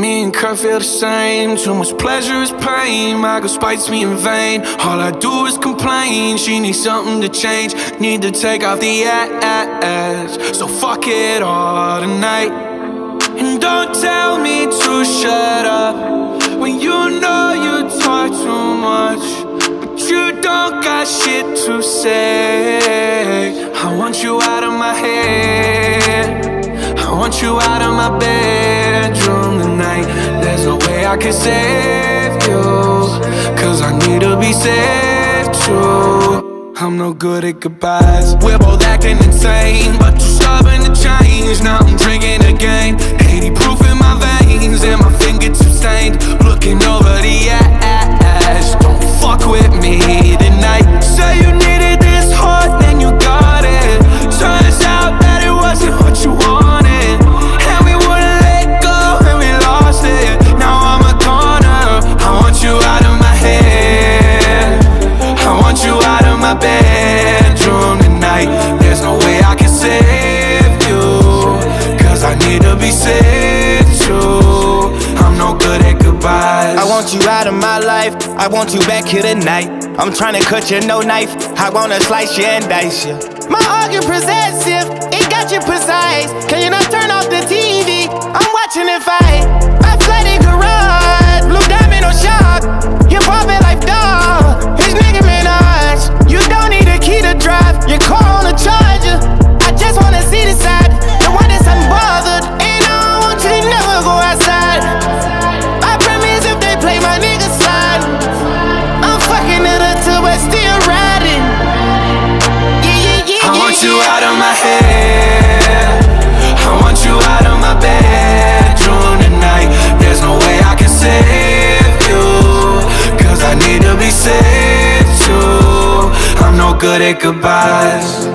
Me and Kurt feel the same. Too much pleasure is pain. My girl spites me in vain. All I do is complain. She needs something to change. Need to take off the ass. So fuck it all tonight. And don't tell me to shut up when you know you talk too much, but you don't got shit to say. I want you out of my head. I want you out of my bedroom tonight. There's no way I can save you, cause I need to be saved too. I'm no good at goodbyes. We're both acting insane, but too stubborn to change. Now I'm drinking again, 80 proof in my veins, and my fingertips stained. Looking over the ass. Don't fuck with me tonight. Say you needed this hard, then you got it. Turns out that it wasn't what you wanted, and we wouldn't let go, and we lost it. Now I'm a goner. I want you out of my head. I want you out of my bedroom tonight. There's no way I can save you, cause I need to be saved too. I'm no good at goodbyes. I want you out of my life. I want you back here tonight. I'm trying to cut you, no knife. I wanna slice you and dice you. My heart, you're possessive, it got you precise. Can you not turn off the TV? I'm watching it fight. My flooded garage, blue diamond or shark. You're popping like dog, it's Nicki Minaj. You don't need a key to drive, your car on a charger. I just wanna see the side, the one that's unbothered. And I don't want you to never go outside. I promise if they play my nigga slide, I'm fucking it up till we're still riding. I want you out of my head. I want you out of my bedroom tonight. There's no way I can save you, cause I need to be saved too. I'm no good at goodbyes.